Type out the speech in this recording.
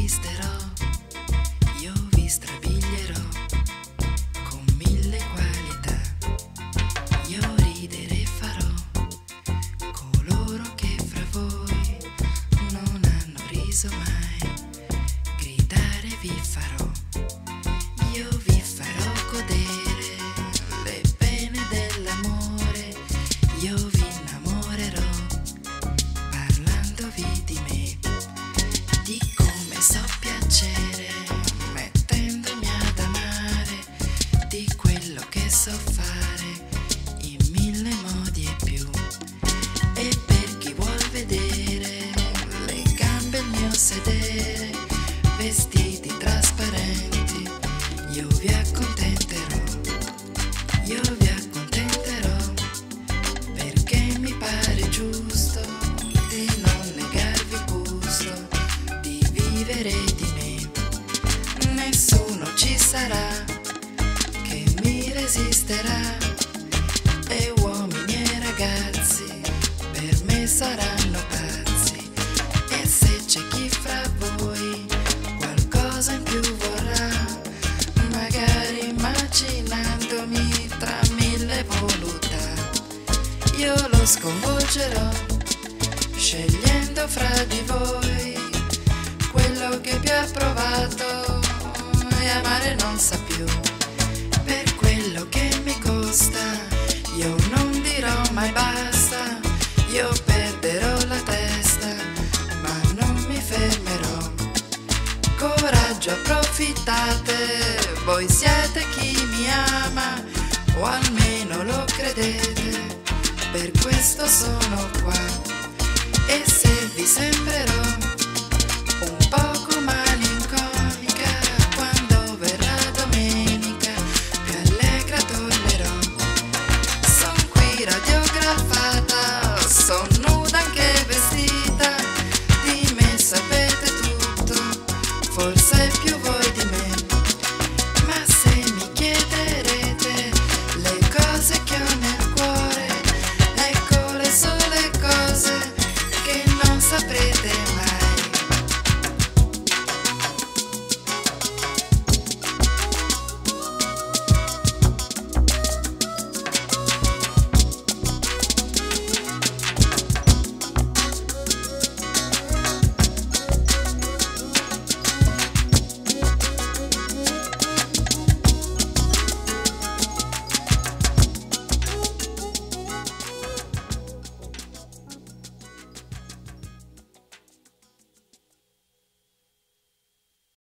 tristerò, io vi strabilierò con mille qualità. Io ridere e farò coloro che fra voi non hanno riso mai. Gridare vi farò, io vi farò godere le pene dell'amore. Io vi innamorerò parlandovi di me, di come so piacere mettendomi ad amare, di quello che so fare in mille modi e più. E per chi vuol vedere le gambe il mio sedere, vestiti trasparenti, io vi accontenterò, io vi accontenterò, perché mi pare giusto di non negarvi il gusto di vivere di me. Nessuno ci sarà che mi resisterà, e uomini e ragazzi per me saranno pazzi. E se c'è chi fra voi qualcosa in più vorrà, magari immaginandomi tra mille voluttà, io lo sconvolgerò scegliendo fra di voi quello che più ha provato e amare non sa più. Per quello che mi costa io non dirò mai basta, io perderò la testa ma non mi fermerò. Coraggio, approfittate, voi siete chi mi ama, o almeno lo credete, per questo sono qua. E se vi sembrerò un poco malinconica, quando verrà domenica più allegra tornerò. Son qui radiografata, son nuda anche vestita, di me sapete tutto, forse